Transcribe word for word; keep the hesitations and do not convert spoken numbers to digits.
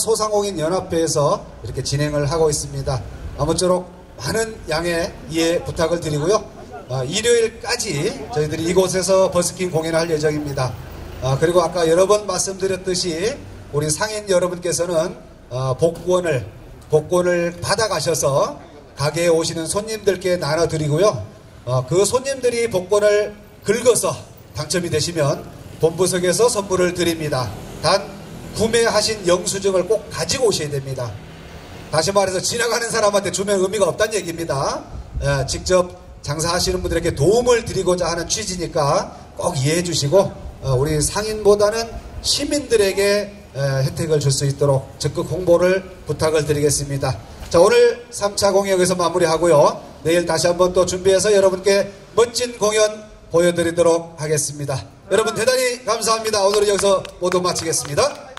대한소상공인연합회에서 이렇게 진행을 하고 있습니다. 아무쪼록 많은 양해 이해 부탁을 드리고요. 어, 일요일까지 저희들이 이곳에서 버스킹 공연을 할 예정입니다. 어, 그리고 아까 여러 번 말씀드렸듯이 우리 상인 여러분께서는 어, 복권을 복권을 받아가셔서 가게에 오시는 손님들께 나눠드리고요. 어, 그 손님들이 복권을 긁어서 당첨이 되시면 본부석에서 선물을 드립니다. 단 구매하신 영수증을 꼭 가지고 오셔야 됩니다. 다시 말해서 지나가는 사람한테 주면 의미가 없다는 얘기입니다. 에, 직접 장사하시는 분들에게 도움을 드리고자 하는 취지니까 꼭 이해해 주시고 어, 우리 상인보다는 시민들에게 에, 혜택을 줄 수 있도록 적극 홍보를 부탁을 드리겠습니다. 자, 오늘 삼 차 공연 여기서 마무리하고요. 내일 다시 한번 또 준비해서 여러분께 멋진 공연 보여드리도록 하겠습니다. 여러분 대단히 감사합니다. 오늘은 여기서 모두 마치겠습니다.